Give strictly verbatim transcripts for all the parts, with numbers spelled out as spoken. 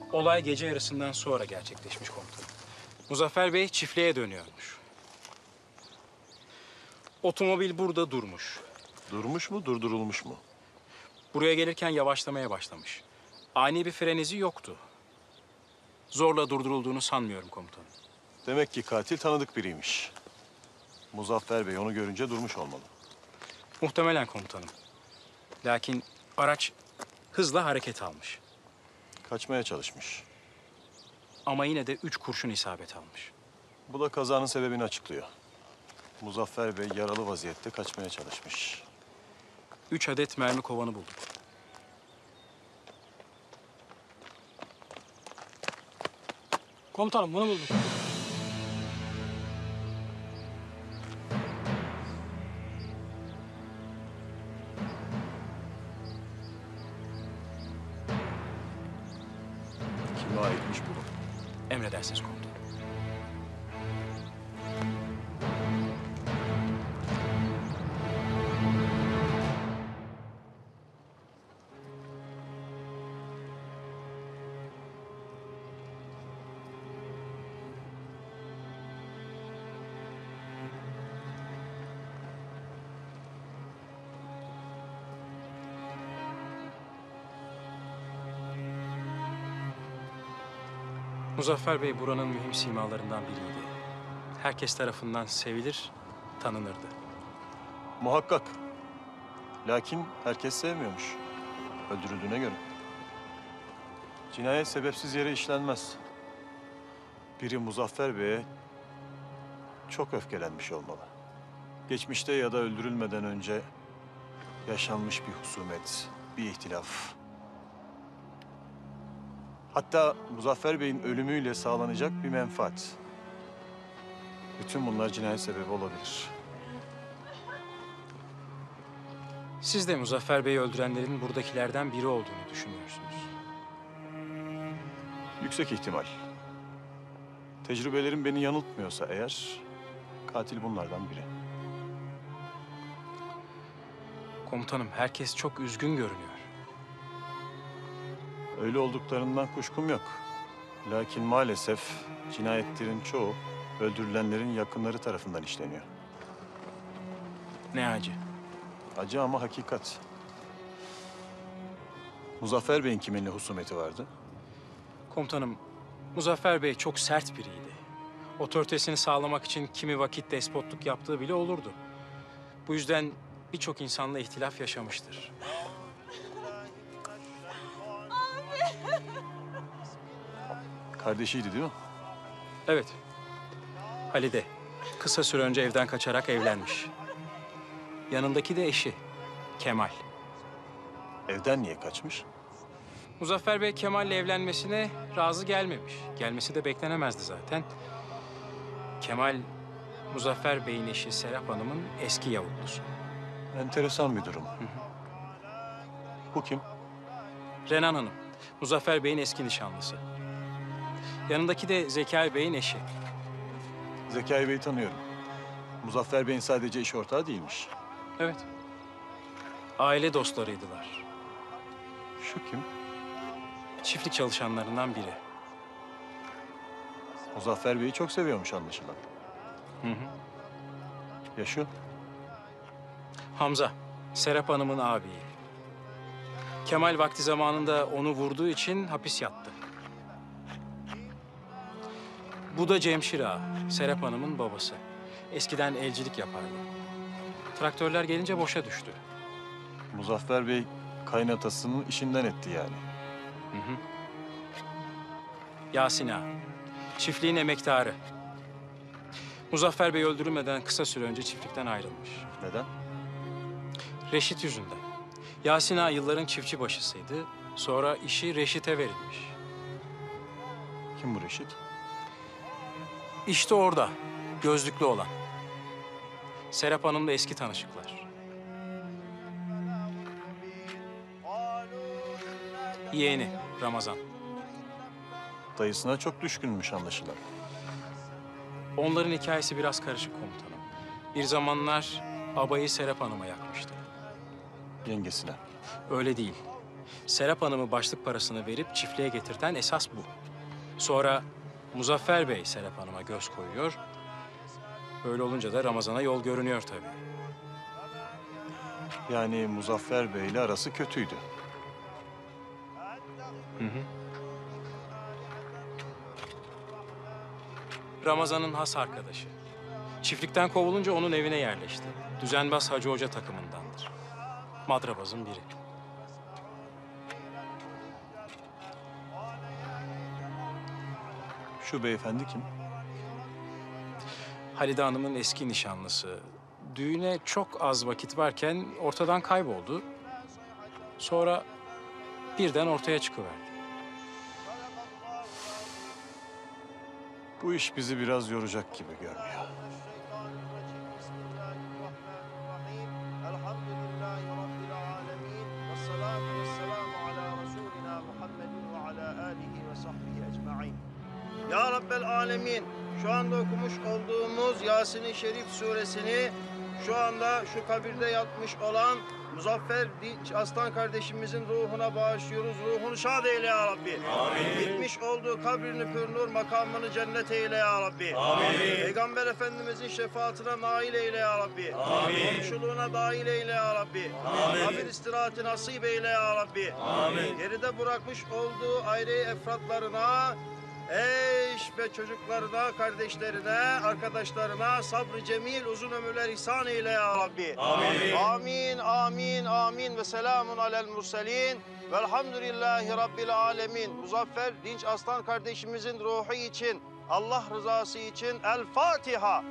Olay gece yarısından sonra gerçekleşmiş komutanım. Muzaffer Bey çiftliğe dönüyormuş. Otomobil burada durmuş. Durmuş mu, durdurulmuş mu? Buraya gelirken yavaşlamaya başlamış. Ani bir fren izi yoktu. Zorla durdurulduğunu sanmıyorum komutanım. Demek ki katil tanıdık biriymiş. Muzaffer Bey onu görünce durmuş olmalı. Muhtemelen komutanım. Lakin araç hızla hareket almış. Kaçmaya çalışmış. Ama yine de üç kurşun isabet almış. Bu da kazanın sebebini açıklıyor. Muzaffer Bey yaralı vaziyette kaçmaya çalışmış. Üç adet mermi kovanı bulduk. Komutanım bunu bulduk. Kime aitmiş bu? Emredersiniz komutanım. Muzaffer Bey buranın mühim simalarından biriydi. Herkes tarafından sevilir, tanınırdı. Muhakkak. Lakin herkes sevmiyormuş. Öldürüldüğüne göre. Cinayet sebepsiz yere işlenmez. Biri Muzaffer Bey'e çok öfkelenmiş olmalı. Geçmişte ya da öldürülmeden önce yaşanmış bir husumet, bir ihtilaf. Hatta Muzaffer Bey'in ölümüyle sağlanacak bir menfaat. Bütün bunlar cinayet sebebi olabilir. Siz de Muzaffer Bey'i öldürenlerin buradakilerden biri olduğunu düşünüyorsunuz. Yüksek ihtimal. Tecrübelerim beni yanıltmıyorsa eğer, katil bunlardan biri. Komutanım, herkes çok üzgün görünüyor. Öyle olduklarından kuşkum yok. Lakin maalesef cinayetlerin çoğu öldürülenlerin yakınları tarafından işleniyor. Ne acı. Acı ama hakikat. Muzaffer Bey'in kiminle husumeti vardı? Komutanım, Muzaffer Bey çok sert biriydi. Otoritesini sağlamak için kimi vakit despotluk yaptığı bile olurdu. Bu yüzden birçok insanla ihtilaf yaşamıştır. Kardeşiydi değil mi? Evet, Halide. Kısa süre önce evden kaçarak evlenmiş. Yanındaki de eşi, Kemal. Evden niye kaçmış? Muzaffer Bey Kemal'le evlenmesine razı gelmemiş. Gelmesi de beklenemezdi zaten. Kemal, Muzaffer Bey'in eşi Serap Hanım'ın eski yavuklusu. Enteresan bir durum. Bu kim? Renan Hanım, Muzaffer Bey'in eski nişanlısı. Yanındaki de Zekai Bey'in eşi. Zekai Bey'i tanıyorum. Muzaffer Bey'in sadece iş ortağı değilmiş. Evet. Aile dostlarıydılar. Şu kim? Çiftlik çalışanlarından biri. Muzaffer Bey'i çok seviyormuş anlaşılan. Hı hı. Ya şu? Hamza, Serap Hanım'ın abiyi. Kemal vakti zamanında onu vurduğu için hapis yattı. Bu da Cemşir Ağa, Serap Hanım'ın babası. Eskiden elcilik yapardı. Traktörler gelince boşa düştü. Muzaffer Bey kaynatasının işinden etti yani. Hı hı. Yasin Ağa, çiftliğin emektarı. Muzaffer Bey öldürülmeden kısa süre önce çiftlikten ayrılmış. Neden? Reşit yüzünden. Yasin Ağa yılların çiftçi başısıydı. Sonra işi Reşit'e verilmiş. Kim bu Reşit? İşte orada, gözlüklü olan. Serap Hanım'la eski tanışıklar. Yeğeni Ramazan. Dayısına çok düşkünmüş anlaşılan. Onların hikayesi biraz karışık komutanım. Bir zamanlar abayı Serap Hanım'a yakmıştı. Yengesine. Öyle değil. Serap Hanım'ı başlık parasını verip çiftliğe getirten esas bu. Sonra Muzaffer Bey Serap Hanım'a göz koyuyor. Böyle olunca da Ramazan'a yol görünüyor tabii. Yani Muzaffer Bey ile arası kötüydü. Hı hı. Ramazan'ın has arkadaşı. Çiftlikten kovulunca onun evine yerleşti. Düzenbaz Hacı Hoca takımındandır. Madrabazın biri. Şu beyefendi kim? Halide Hanım'ın eski nişanlısı. Düğüne çok az vakit varken ortadan kayboldu. Sonra birden ortaya çıkıverdi. Bu iş bizi biraz yoracak gibi görünüyor. Ya Rabbel Alemin, şu anda okumuş olduğumuz Yasin-i Şerif suresini şu anda şu kabirde yatmış olan Muzaffer Dinç Aslan kardeşimizin ruhuna bağışlıyoruz. Ruhunu şad eyle ya Rabbi. Amin. Gitmiş olduğu kabrini pürnur, makamını cennet eyle ya Rabbi. Amin. Peygamber Efendimizin şefaatine nail eyle ya Rabbi. Amin. Komşuluğuna dahil eyle ya Rabbi. Amin. Kabir istirahati nasip eyle ya Rabbi. Amin. Geride bırakmış olduğu aile efratlarına, eş ve çocuklarına, kardeşlerine, arkadaşlarına sabrı cemil, uzun ömürler ihsan eyle ya Rabbi. Amin. Amin, amin, amin ve selamun alel murselin. Velhamdülillahi Rabbil alemin. Muzaffer Dinç Aslan kardeşimizin ruhu için, Allah rızası için El Fatiha.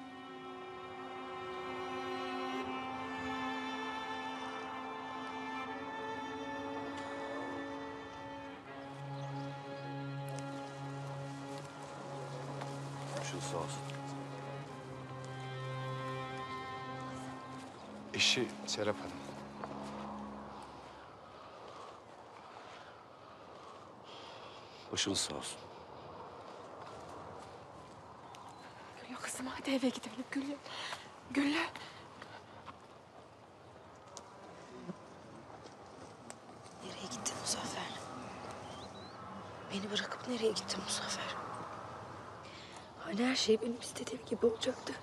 Sağ olsun. Eşi Serap Hanım. Başınız sağ olsun. Güllü kızım hadi eve gidelim Güllü. Güllü. Nereye gittin Muzaffer? Beni bırakıp nereye gittin Muzaffer? Hani her şey benim istediğim gibi olacaktı.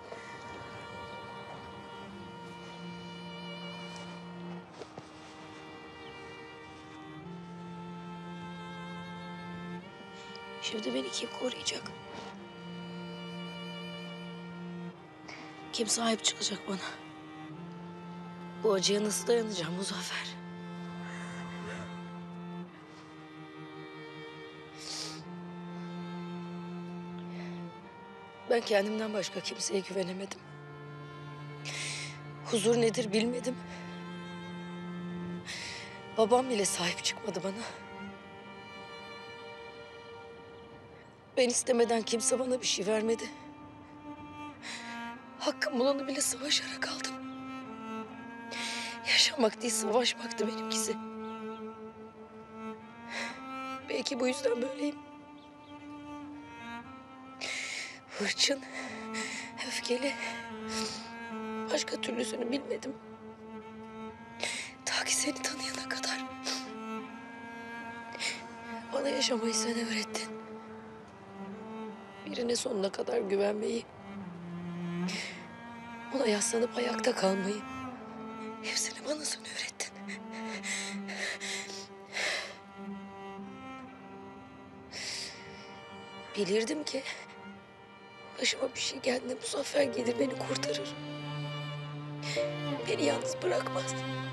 Şimdi beni kim koruyacak? Kim sahip çıkacak bana? Bu acıya nasıl dayanacağım Muzaffer? Ben kendimden başka kimseye güvenemedim. Huzur nedir bilmedim. Babam bile sahip çıkmadı bana. Ben istemeden kimse bana bir şey vermedi. Hakkım bulanı bile savaşarak aldım. Yaşamak değil, savaşmaktı benimkisi. Belki bu yüzden böyleyim. Hırçın, öfkeli. Başka türlüsünü bilmedim. Ta ki seni tanıyana kadar. Bana yaşamayı sen öğrettin. Birine sonuna kadar güvenmeyi. Ona yaslanıp ayakta kalmayı. Hepsini bana sen öğrettin. Bilirdim ki başıma bir şey geldiğinde Muzaffer gelir beni kurtarır. Beni yalnız bırakmaz.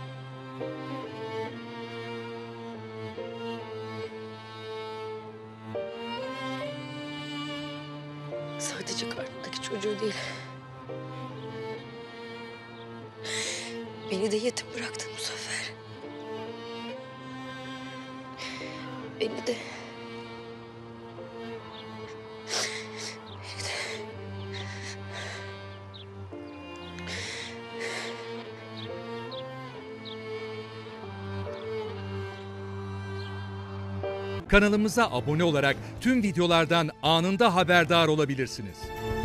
Sadece karnımdaki çocuğu değil. Beni de yetim bıraktın Muzaffer. Beni de... Beni de... Kanalımıza abone olarak tüm videolardan anında haberdar olabilirsiniz.